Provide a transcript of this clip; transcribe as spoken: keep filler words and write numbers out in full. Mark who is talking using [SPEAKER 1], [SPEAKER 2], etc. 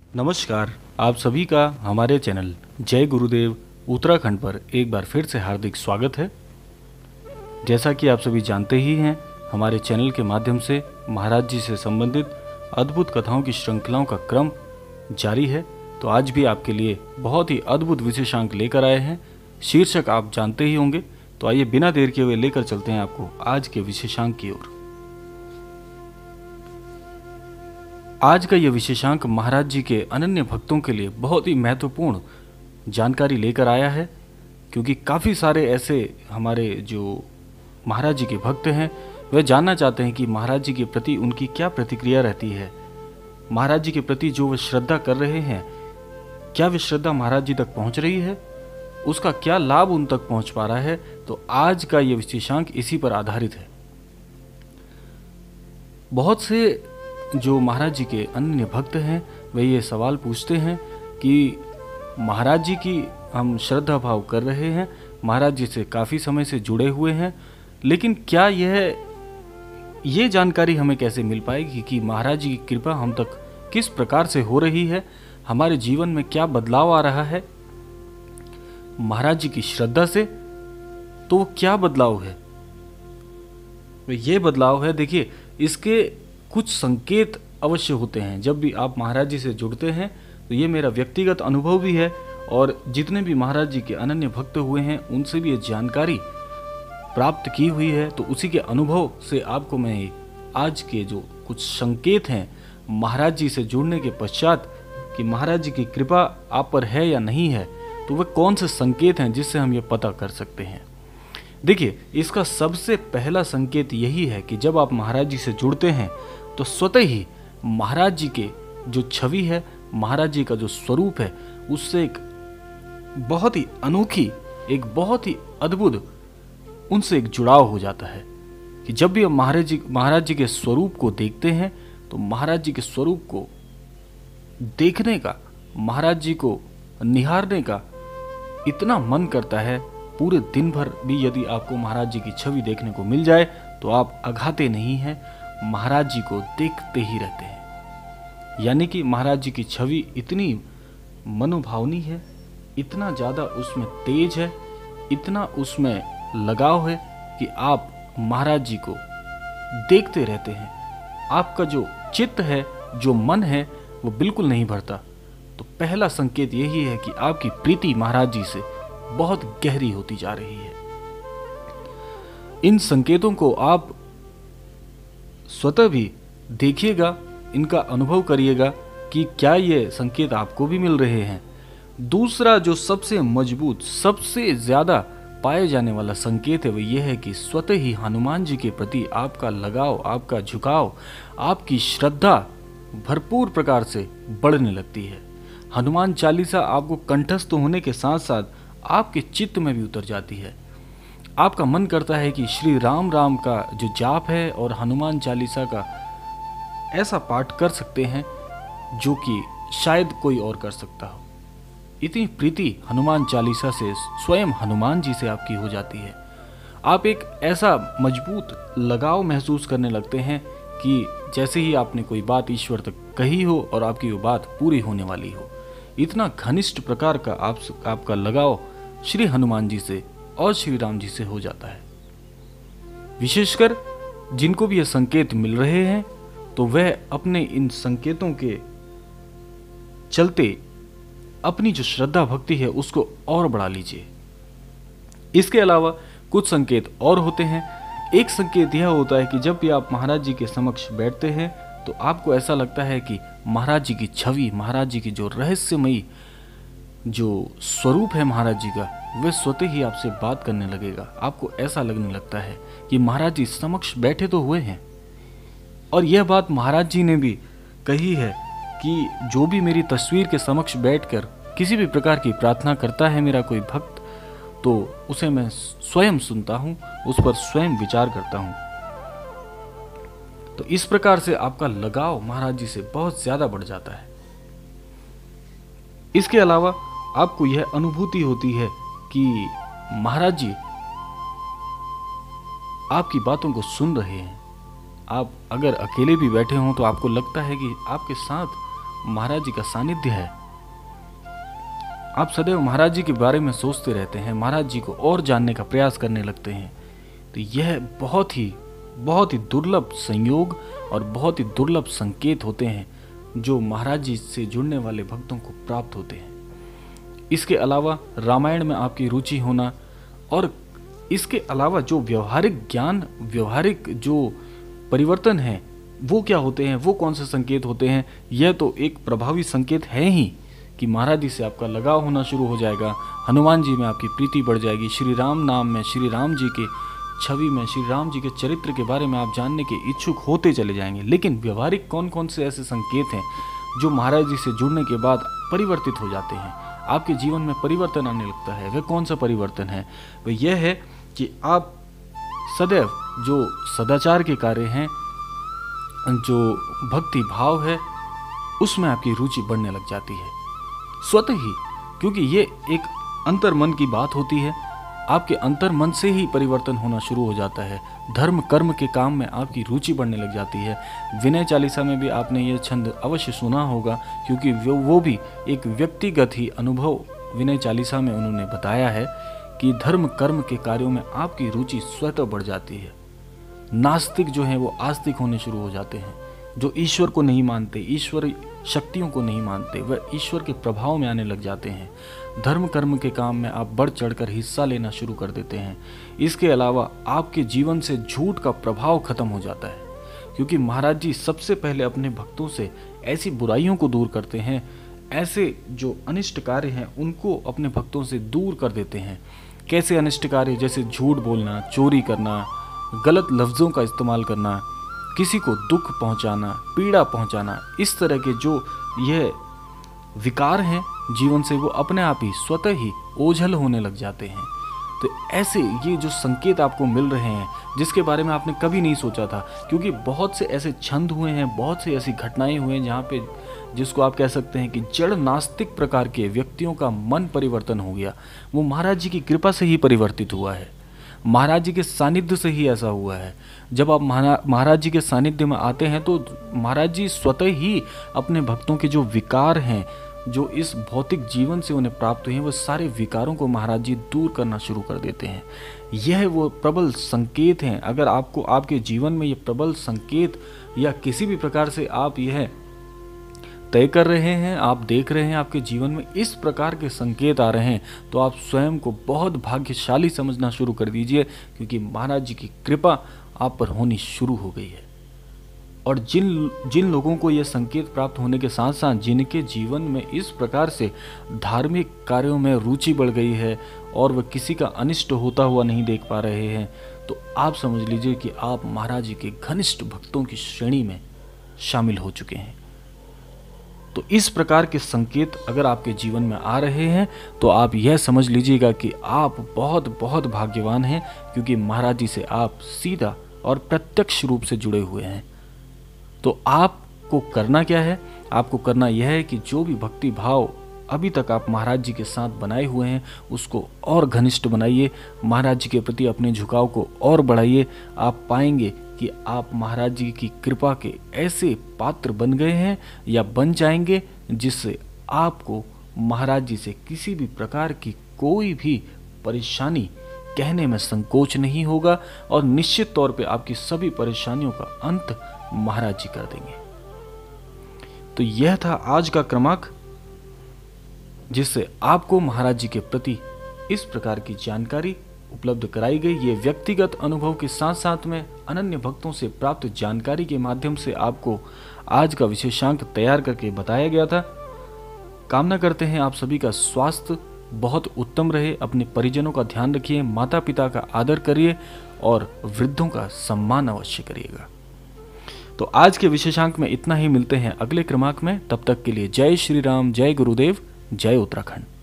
[SPEAKER 1] नमस्कार। आप सभी का हमारे चैनल जय गुरुदेव उत्तराखंड पर एक बार फिर से हार्दिक स्वागत है। जैसा कि आप सभी जानते ही हैं, हमारे चैनल के माध्यम से महाराज जी से संबंधित अद्भुत कथाओं की श्रृंखलाओं का क्रम जारी है। तो आज भी आपके लिए बहुत ही अद्भुत विशेषांक लेकर आए हैं। शीर्षक आप जानते ही होंगे, तो आइए बिना देर किए हुए लेकर चलते हैं आपको आज के विशेषांक की ओर। आज का यह विशेषांक महाराज जी के अनन्य भक्तों के लिए बहुत ही महत्वपूर्ण जानकारी लेकर आया है, क्योंकि काफ़ी सारे ऐसे हमारे जो महाराज जी के भक्त हैं वह जानना चाहते हैं कि महाराज जी के प्रति उनकी क्या प्रतिक्रिया रहती है। महाराज जी के प्रति जो वे श्रद्धा कर रहे हैं, क्या वे श्रद्धा महाराज जी तक पहुंच रही है, उसका क्या लाभ उन तक पहुंच पा रहा है। तो आज का यह विशेषांक इसी पर आधारित है। बहुत से जो महाराज जी के अन्य भक्त हैं वे ये सवाल पूछते हैं कि महाराज जी की हम श्रद्धा भाव कर रहे हैं, महाराज जी से काफ़ी समय से जुड़े हुए हैं, लेकिन क्या यह ये जानकारी हमें कैसे मिल पाएगी कि महाराज जी की कृपा हम तक किस प्रकार से हो रही है, हमारे जीवन में क्या बदलाव आ रहा है महाराज जी की श्रद्धा से। तो वो क्या बदलाव है, ये बदलाव है, देखिए इसके कुछ संकेत अवश्य होते हैं। जब भी आप महाराज जी से जुड़ते हैं, तो ये मेरा व्यक्तिगत अनुभव भी है, और जितने भी महाराज जी के अनन्य भक्त हुए हैं उनसे भी ये जानकारी प्राप्त की हुई है। तो उसी के अनुभव से आपको मैं आज के जो कुछ संकेत हैं महाराज जी से जुड़ने के पश्चात कि महाराज जी की कृपा आप पर है या नहीं है, तो वह कौन से संकेत हैं जिससे हम ये पता कर सकते हैं। देखिए, इसका सबसे पहला संकेत यही है कि जब आप महाराज जी से जुड़ते हैं तो स्वतः ही महाराज जी के जो छवि है, महाराज जी का जो स्वरूप है, उससे एक बहुत ही अनोखी, एक बहुत ही अद्भुत उनसे एक जुड़ाव हो जाता है कि जब भी हम महाराज जी महाराज जी के स्वरूप को देखते हैं तो महाराज जी के स्वरूप को देखने का, महाराज जी को निहारने का इतना मन करता है। पूरे दिन भर भी यदि आपको महाराज जी की छवि देखने को मिल जाए तो आप अघाते नहीं हैं, महाराज जी को देखते ही रहते हैं। यानी कि महाराज जी की छवि इतनी मनोभावनी है, इतना ज़्यादा उसमें तेज है, इतना उसमें लगाव है कि आप महाराज जी को देखते रहते हैं। आपका जो चित्त है, जो मन है, वो बिल्कुल नहीं भरता। तो पहला संकेत यही है कि आपकी प्रीति महाराज जी से बहुत गहरी होती जा रही है। इन संकेतों को आप स्वतः भी देखिएगा, इनका अनुभव करिएगा कि क्या ये संकेत आपको भी मिल रहे हैं। दूसरा जो सबसे मजबूत, सबसे ज़्यादा पाए जाने वाला संकेत है वो ये है कि स्वतः ही हनुमान जी के प्रति आपका लगाव, आपका झुकाव, आपकी श्रद्धा भरपूर प्रकार से बढ़ने लगती है। हनुमान चालीसा आपको कंठस्थ होने के साथ साथ आपके चित्त में भी उतर जाती है। आपका मन करता है कि श्री राम राम का जो जाप है और हनुमान चालीसा का ऐसा पाठ कर सकते हैं जो कि शायद कोई और कर सकता हो। इतनी प्रीति हनुमान चालीसा से स्वयं हनुमान जी से आपकी हो जाती है। आप एक ऐसा मजबूत लगाव महसूस करने लगते हैं कि जैसे ही आपने कोई बात ईश्वर तक कही हो और आपकी वो बात पूरी होने वाली हो। इतना घनिष्ठ प्रकार का आप आपका लगाव श्री हनुमान जी से और श्री राम जी से हो जाता है। विशेषकर जिनको भी ये संकेत मिल रहे हैं तो वह अपने इन संकेतों के चलते अपनी जो श्रद्धा भक्ति है उसको और बढ़ा लीजिए। इसके अलावा कुछ संकेत और होते हैं। एक संकेत यह होता है कि जब भी आप महाराज जी के समक्ष बैठते हैं तो आपको ऐसा लगता है कि महाराज जी की छवि, महाराज जी की जो रहस्यमयी जो स्वरूप है महाराज जी का, वह स्वतः ही आपसे बात करने लगेगा। आपको ऐसा लगने लगता है कि महाराज जी समक्ष बैठे तो हुए हैं। और यह बात महाराज जी ने भी कही है कि जो भी मेरी तस्वीर के समक्ष बैठकर किसी भी प्रकार की प्रार्थना करता है मेरा कोई भक्त, तो उसे मैं स्वयं सुनता हूँ, उस पर स्वयं विचार करता हूँ। तो इस प्रकार से आपका लगाव महाराज जी से बहुत ज्यादा बढ़ जाता है। इसके अलावा आपको यह अनुभूति होती है कि महाराज जी आपकी बातों को सुन रहे हैं। आप अगर अकेले भी बैठे हों तो आपको लगता है कि आपके साथ महाराज जी का सानिध्य है। आप सदैव महाराज जी के बारे में सोचते रहते हैं, महाराज जी को और जानने का प्रयास करने लगते हैं। तो यह बहुत ही बहुत ही दुर्लभ संयोग और बहुत ही दुर्लभ संकेत होते हैं जो महाराज जी से जुड़ने वाले भक्तों को प्राप्त होते हैं। इसके अलावा रामायण में आपकी रुचि होना और इसके अलावा जो व्यवहारिक ज्ञान, व्यवहारिक जो परिवर्तन है वो क्या होते हैं, वो कौन से संकेत होते हैं, यह तो एक प्रभावी संकेत है ही कि महाराज जी से आपका लगाव होना शुरू हो जाएगा, हनुमान जी में आपकी प्रीति बढ़ जाएगी, श्री राम नाम में, श्री राम जी के छवि में, श्री राम जी के चरित्र के बारे में आप जानने के इच्छुक होते चले जाएंगे। लेकिन व्यवहारिक कौन कौन से ऐसे संकेत हैं जो महाराज जी से जुड़ने के बाद परिवर्तित हो जाते हैं, आपके जीवन में परिवर्तन आने लगता है? वह कौन सा परिवर्तन है? वह यह है कि आप सदैव जो सदाचार के कार्य हैं, जो भक्ति भाव है, उसमें आपकी रुचि बढ़ने लग जाती है स्वतः ही, क्योंकि ये एक अंतर्मन की बात होती है। आपके अंतर्मन से ही परिवर्तन होना शुरू हो जाता है। धर्म कर्म के काम में आपकी रुचि बढ़ने लग जाती है। विनय चालीसा में भी आपने ये छंद अवश्य सुना होगा, क्योंकि वो वो भी एक व्यक्तिगत ही अनुभव विनय चालीसा में उन्होंने बताया है कि धर्म कर्म के कार्यों में आपकी रुचि स्वतः बढ़ जाती है। नास्तिक जो हैं वो आस्तिक होने शुरू हो जाते हैं, जो ईश्वर को नहीं मानते, ईश्वर शक्तियों को नहीं मानते, वह ईश्वर के प्रभाव में आने लग जाते हैं। धर्म कर्म के काम में आप बढ़ चढ़कर हिस्सा लेना शुरू कर देते हैं। इसके अलावा आपके जीवन से झूठ का प्रभाव खत्म हो जाता है, क्योंकि महाराज जी सबसे पहले अपने भक्तों से ऐसी बुराइयों को दूर करते हैं, ऐसे जो अनिष्ट कार्य हैं उनको अपने भक्तों से दूर कर देते हैं। कैसे अनिष्ट कार्य? जैसे झूठ बोलना, चोरी करना, गलत लफ्ज़ों का इस्तेमाल करना, किसी को दुख पहुंचाना, पीड़ा पहुंचाना, इस तरह के जो यह विकार हैं जीवन से, वो अपने आप ही स्वतः ही ओझल होने लग जाते हैं। तो ऐसे ये जो संकेत आपको मिल रहे हैं जिसके बारे में आपने कभी नहीं सोचा था, क्योंकि बहुत से ऐसे छंद हुए हैं, बहुत से ऐसी घटनाएं हुए हैं जहाँ पे जिसको आप कह सकते हैं कि जड़ नास्तिक प्रकार के व्यक्तियों का मन परिवर्तन हो गया। वो महाराज जी की कृपा से ही परिवर्तित हुआ है, महाराज जी के सानिध्य से ही ऐसा हुआ है। जब आप महाराज जी के सानिध्य में आते हैं तो महाराज जी स्वतः ही अपने भक्तों के जो विकार हैं, जो इस भौतिक जीवन से उन्हें प्राप्त हुए हैं, वो सारे विकारों को महाराज जी दूर करना शुरू कर देते हैं। यह वो प्रबल संकेत हैं। अगर आपको आपके जीवन में ये प्रबल संकेत या किसी भी प्रकार से आप यह तय कर रहे हैं, आप देख रहे हैं आपके जीवन में इस प्रकार के संकेत आ रहे हैं, तो आप स्वयं को बहुत भाग्यशाली समझना शुरू कर दीजिए, क्योंकि महाराज जी की कृपा आप पर होनी शुरू हो गई है। और जिन जिन लोगों को यह संकेत प्राप्त होने के साथ साथ जिनके जीवन में इस प्रकार से धार्मिक कार्यों में रुचि बढ़ गई है और वह किसी का अनिष्ट होता हुआ नहीं देख पा रहे हैं, तो आप समझ लीजिए कि आप महाराज जी के घनिष्ठ भक्तों की श्रेणी में शामिल हो चुके हैं। तो इस प्रकार के संकेत अगर आपके जीवन में आ रहे हैं तो आप यह समझ लीजिएगा कि आप बहुत बहुत भाग्यवान हैं, क्योंकि महाराज जी से आप सीधा और प्रत्यक्ष रूप से जुड़े हुए हैं। तो आपको करना क्या है? आपको करना यह है कि जो भी भक्ति भाव अभी तक आप महाराज जी के साथ बनाए हुए हैं उसको और घनिष्ठ बनाइए, महाराज जी के प्रति अपने झुकाव को और बढ़ाइए। आप पाएंगे कि आप महाराज जी की कृपा के ऐसे पात्र बन गए हैं या बन जाएंगे जिससे आपको महाराज जी से किसी भी प्रकार की कोई भी परेशानी कहने में संकोच नहीं होगा, और निश्चित तौर पे आपकी सभी परेशानियों का अंत महाराज जी कर देंगे। तो यह था आज का क्रमांक, जिससे आपको महाराज जी के प्रति इस प्रकार की जानकारी उपलब्ध कराई गई। ये व्यक्तिगत अनुभव के साथ साथ में अनन्य भक्तों से प्राप्त जानकारी के माध्यम से आपको आज का विशेषांक तैयार करके बताया गया था। कामना करते हैं आप सभी का स्वास्थ्य बहुत उत्तम रहे। अपने परिजनों का ध्यान रखिए, माता पिता का आदर करिए और वृद्धों का सम्मान अवश्य करिएगा। तो आज के विशेषांक में इतना ही। मिलते हैं अगले क्रमांक में, तब तक के लिए जय श्री राम, जय गुरुदेव, जय उत्तराखंड।